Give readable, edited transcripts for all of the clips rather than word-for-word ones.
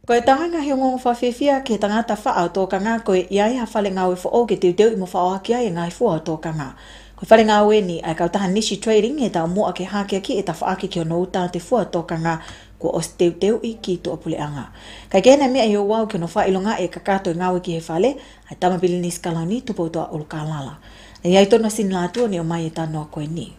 Ko e tanga nga hiongo whawhiwhia ke tangata wha tō kanga ko e iai ha whale ngau e wha ke teu i mo wha kia e ngai fua tō kanga. Ko whale ngau e ni ai kautaha Nishi Trading e tau mua ke hākia ki e ta whaaki ki o no uta te fua tō kanga ko o teu i ki tō apule anga. Kai kena mea i o wau ke no whailonga e kakato e ngau e ki he whale, ai tamabili ni skalauni tupo toa ulukalala. E iai tona sin lātua ni o mai e tanoa koe ni.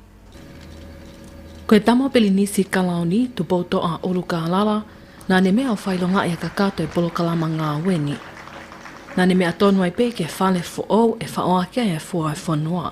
Koe tamabili ni skalauni tupo toa ulukalala, nā ne mea o whailonga e kakato e polokalama ngā weni. Nā ne mea tonu ai pe ke whale fuo e whaoakia e fua e whanua.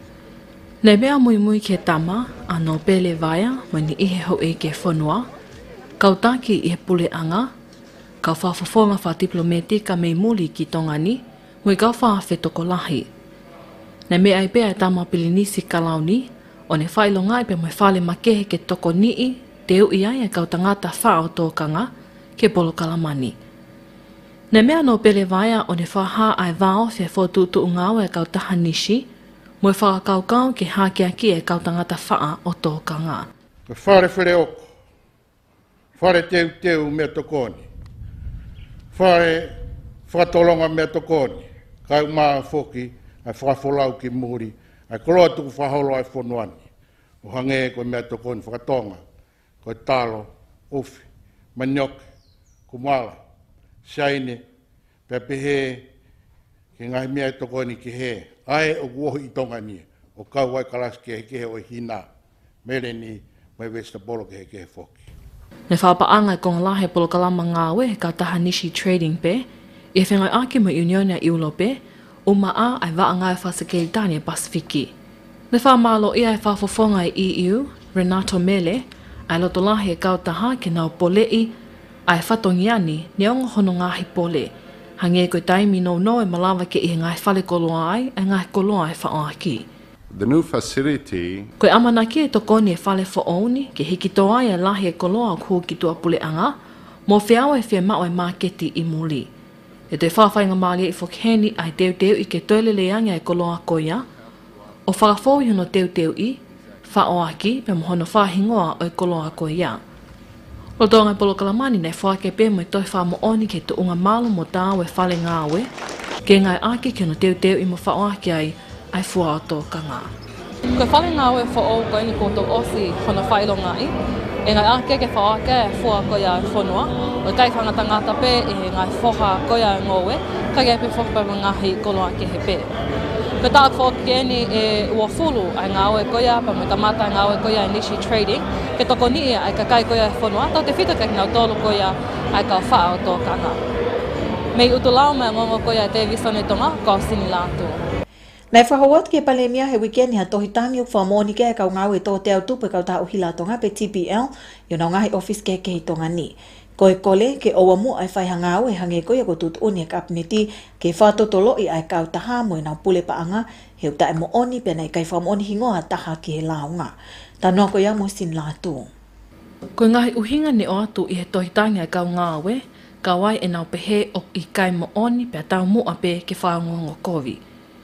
Ne mea mui ke tama, anō pele vaia, mai ni ihe ho e ke whanua, kautaki i he pule anga, kau whawhawhonga wha diplomatika mei muli ki tongani, mui kau whawhetoko lahi. Ne mea ai pe ai tama pilinisi kalauni, o ne whailonga i pe mai whale makehe ke toko nii, teu ia e kau tangata whao tōkanga ke polo kalamani. Ne mea no pele vaia o ne whaha ai vao fia whotutu ngāo e kau taha Nishi, mo e whakakaukau ke hākia ki e kau tangata whaa o tōkanga. Ka whare where oko, whare teu mea tokoni, whare whatolonga mea tokoni, kau maa whoki ai whawholau ki muri, ai koroa tuku whaholo ai whonuani, o hange ko mea tokoni whakatonga, ko talo, ufi, manioke, kumala, shaine, pepehe, ke ngai mea tokoni ki he, ai o kuohi i tonga ni, o kau ai kalas ke he o hina, mere ni mai Westa Polo ke he whoki. Ne whapaanga i konga lahe polo kalama ngāwe ka taha Nishi Trading pe, i whengai ake mo Unionia Iulo pe, o maa ai waa ngai whasakei tani e Pasifiki. Ne whamalo ia e whafofonga i EU, Renato Mele, ai loto lahe kautaha ke nau polei, ai whatongiani ne ongo hono ngahi pole. Hange koe taimi no e malawa ke i ngai whale koloa ai, e ngai koloa e whaoaki. The new facility... Koe amanaki e tokoni e whale whaouni, ke hiki toa e lahi e koloa o kuhu ki tua pule anga, mo whiawa e whia mao e maketi i muli. E te whawhainga maali e whokheni ai teu i ke toile leanga e koloa koia, o whakafo i hono teu i, whaoaki pe mohono whahingoa o e koloa koia. O tonga polo kalamani nei whake pe mo i toi whamooni ke tuunga malo mo tāwe whale ngāwe, ke ngai ake ke no teu i mo whaoaki ai fua o tō kanga. Koe whale ngāwe whao koe ni koto osi hono whailongai, e ngai ake ke whaoaki ai fua koia e whanua, o kai whangata ngata pe e ngai whoha koia e ngowe, kai e pe whokpa ngahi koloa ke he pe. Ko tā whoki ni e uafulu ai ngāwe koia, pa mo tamata ai ngāwe koia e Nishi Trading, ke toko ni ai ka kai koia e whanua, tau te whita kai nau tōlu koia ai ka wha o tō kanga. Mei utulau mea ngongo koia e te visone tonga, ka sini lātu. Nei whahawat ke palemia he weekend ha tohi tangi uk whamoni ke kau ngāwe tō te au tupe kau tā uhila tonga pe TPL, yo nau ngahi office ke hi tonga ni. Ko e kole ke owa mu ai whai hangau e hange koia ko tutu uni e kapneti ke whatotolo i ai kau taha mo e nau pule paanga he uta e mo oni pe nei kai whamoni hingoa taha ki he launga. Tā noa koia mo sin lātu. Ko ngahi uhinga ni o atu i he tohitangi ai kau ngāwe, ka wai e nau pehe o i kai mo oni pe tau mua pe ke whaongongo kovi.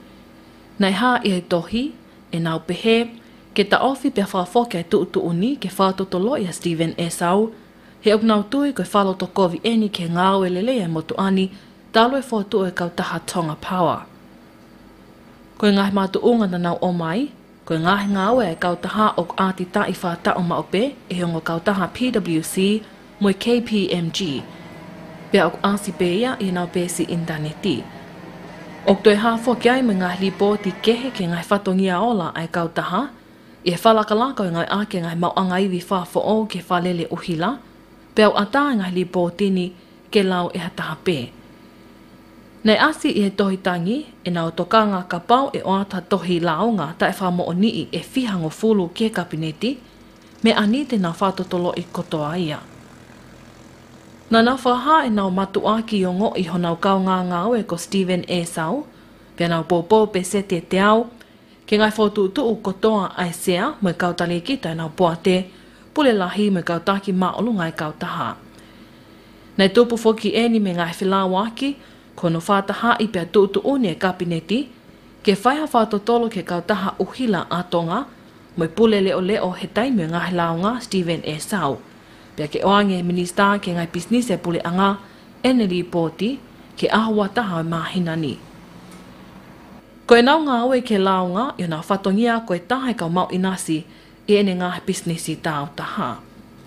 Nei hā i he tohi, e nau pehe, ke ta ofi pe whawhoke ai tuutu uni ke whatotolo i a Stephen Esau, he ok nau tui koe whaloto kovi eni ke ngāwe lele e motu ani, talo e whotu e kau taha Tonga Power. Koe ngahi mātu unga na nau o mai, koe ngahi ngāwe e kau taha ok āti ta i whāta o maupe, e hongo kau taha PWC moi KPMG. Pea ok āsi peia i nau pēsi interneti. Ok toi hāwho ki ai me ngahi lipo ti kehe ke ngai whatongia ola ai kau taha, i he whalakalaka o ngai ake ngai mauanga iwi whawho o ke whalele uhila, pea o ata ngai lipo tini ke lau e hataha pē. Nei asi i he tohitangi, e nau tokanga ka pau e oata tohi laonga ta e whamo o nii e whihango fulu ke kapineti, me ani te nau whatotolo i kotoa ia. Nā nau whaha e nau matu aki o ngo i honau kau ngāo e ko Stephen Esau, pia nau pōpō pe sete te au, ke ngai whotu tuu kotoa ai sea mo kau tali kita e nau poate, pule lahi me kau taki maolu ngai kau taha. Nei tupu whoki eni me ngai whilawaki, kono whātaha i pia tuutu uni e kapineti, ke whaiha whātotolo ke kau taha uhila atonga, mo pule leo he taimi o ngahi laonga Stephen Esau. Pia ke oange minista ke ngai business e pule anga, ene ripoti ke ahua taha mahina ni. Ko e nau ngā aue ke launga i nā whatongia ko e taha ka mau inasi i ene ngā businessi tāu taha.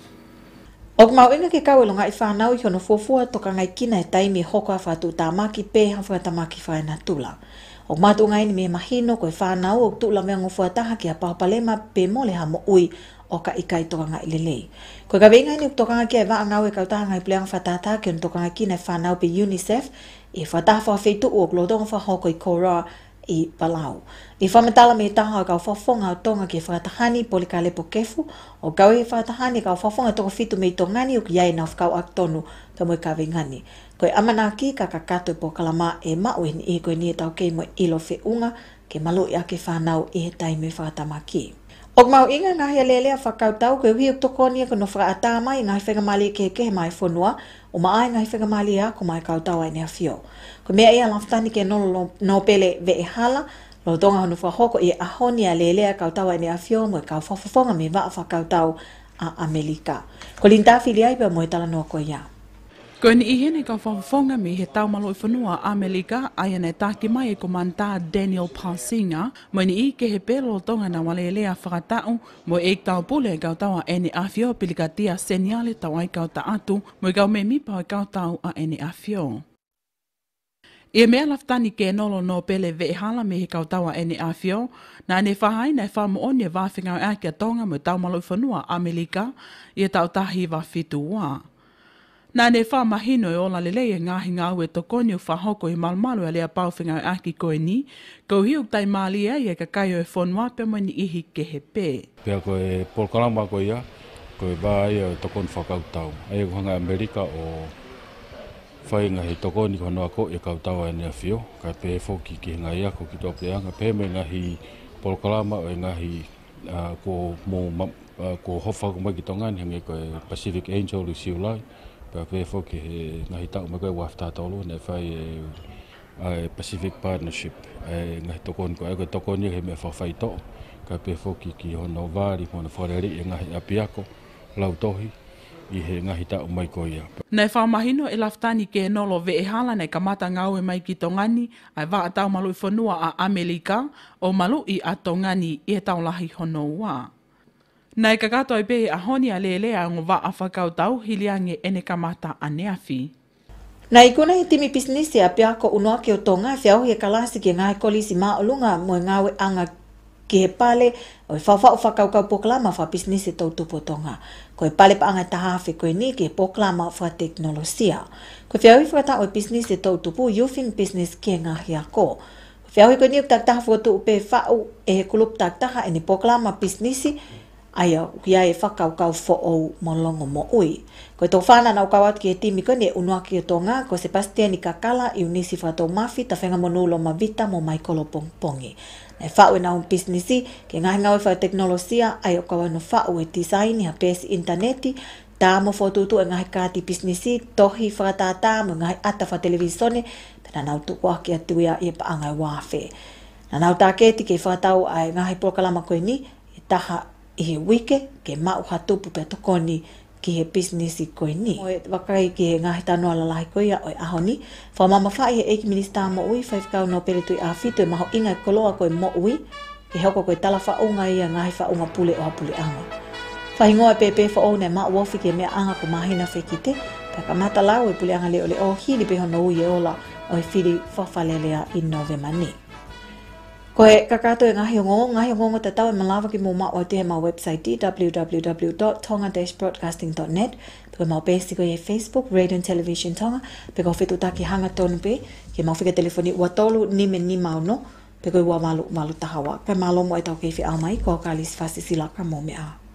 Ok mau inga ke kau longa I whanau I hono fuafua toka ngai kina e taimi hoko a whatu tā maki pē hawha tamaki whae na tula. Ok matu ngai ni me mahino ko e whanau o tula mea ngofua taha ki a pahapalema pē mole ha mo ui o ka ikai toka ngai lelei. Ko e ka venga ni toka ngai ki e waa ngau e kau taha ngai pleanga whatata ki on toka ngai kina e whanau pe UNICEF I whataha whawheitu o glodonga whahoko I Kora I Palau. I whamatala me taha o kau whafonga o tonga ki whakatahani polikale po kefu, o kau e whakatahani kau whafonga toko fitu me tongani o ki iai na whakau aktonu ka moe ka vengani. Ko e amanaki ka kakato po kalama e maue ni I koe ni e tau kei mo ilo fe unga ke malu I ake whanau I he taime whakatamaki. Ok mau inga ngahi alelea whakau tau koe hui o tokoni ko no whakaatama I ngahi whakamali ke he mai whonua o maai ngahi whakamali a ko mai kau tau ai nea whio. Ko mea ia laftani ke no pele ve e hala, lo tonga honu whahoko I ahoni a lelea kau tau ai nea whio mo e kau whafafonga me waa whakau tau a Amerika. Ko lintafi liai pa mo e tala noa ko ia. Ko ni ihene ka whafonga me he tau malo I whanua Amerika ai ane tāki mai e ko manta Daniel Palsinga mo ni I ke he pelo tonga na walelea whakatau mo e tau pule e kau tau a ene awhio pilikatia seniale tau ai kau ta atu mo e kau me mipa e kau tau a ene awhio. E mea laftani ke nolo no pele ve hala me he kau tau a ene awhio na ane whahai na e whamo oni e whawhinga o ake a tonga mo tau malo I whanua Amerika I e tau tahi whawhitu wā. Nā ne whamahino e ola lelei e ngāhi ngā ue tokoni o whahoko I malmalu a lea pauwhinga o aki koe ni, ko hiuk tai māli e ka kai o e whonua pe mo ni ihi ke he pē. Pea koe polkalama koe ia, koe wā ia o tokoni whakautau. Ai ko hanga Amerika o whainga he tokoni konoa ko e kautau e nea whio, kai pē whoki ki hinga ia ko ki tō pleanga, pē me ngahi polkalama o e ngahi ko hofa ko mai ki tongani hange koe Pacific Angel I siulai. Pea pē whoki he ngahi tau me koe waftātolo, ne whai Pacific Partnership, ngahi tokoni koe, koe tokoni he mea whawhai tō, kai pē whoki ki hono wāri, mona whareri e ngahi apiako, lau tohi, I he ngahi tau mai koe ia. Nei whamahino e laftani ke nolo ve e hala nei kamata ngau e mai ki tongani, ai waa tau malu I whanua a Amerika, o malu I a tongani I e tau lahi hono wā. Nei ka katoa I pēhi a honi a lelea ngō waa a whakau tau hiliange ene kamata a neafi. Nei kuna he timi pisnisi a piako unoa ki o tonga e whiau he kalasi ki ngai kolisi maa olunga mo ngawe anga ki he pale o e whawhau whakaukau poklama wha pisnisi tau tupo tonga. Ko e pale pa anga tahawhi koe ni ki he poklama wha teknolosia. Ko e whiau I whakata o e pisnisi tau tupu youthing business ki ngahi a ko. Ko whiau I koe ni uktaktaha whakatu upe whau e he kulup taktaha e ni poklama pisnisi aia kia e whakaukau who'ou molongo mo ui. Ko e tō whāna nau kawat ki e timi koe ni e unua ki o tonga, ko Sebastian I kakala I unisi whatou mafi ta whenga monulo ma vita mo mai kolo pongpongi. Nei whau e nau businessi, ke ngahi ngau e whau teknolosia, ai o kawano whau e design ha pēsi interneti, tā mo whotutu e ngahi kāti businessi, tohi whakatātā mo ngahi ata wha televisone, tana nau tukua ki atuia I e paangai wāwhe. Na nau tā kēti ke whakatau ai ngahi prokalama koe ni, e taha I he wike ke mau hatupu pe tokoni ki he businessi koe ni. O e wakai ki he ngahi tanoa lalahi koe ia o e ahoni. Whamama whai he eiki minista mo ui, whaifkau no pere tui a whitu e maho inga e koloa koe mo ui, ke hoko koe tala whaunga ia ngahi whaunga pule o hapule anga. Whahingoa e pepe whaunga e maa wofi ke mea anga ko mahina whekite, ka kamata lau e pule anga leo leo hili pe hono ui e ola o e whiri whawhalelea I Novema ni. Ko he kakato e ngahi ongongo te tau e malawa ki mō mao te he mau website www.tonga-broadcasting.net, pe koe mau pēsi koe e Facebook, Radio and Television Tonga, pe koe whetu taki hanga tonu pe, ke mau whika telefoni ua tolu ni me ni mau no, pe koe ua malu tahawa. Kai malo mo e tau keiwhi au mai, ko kalis fasi silaka mō mea.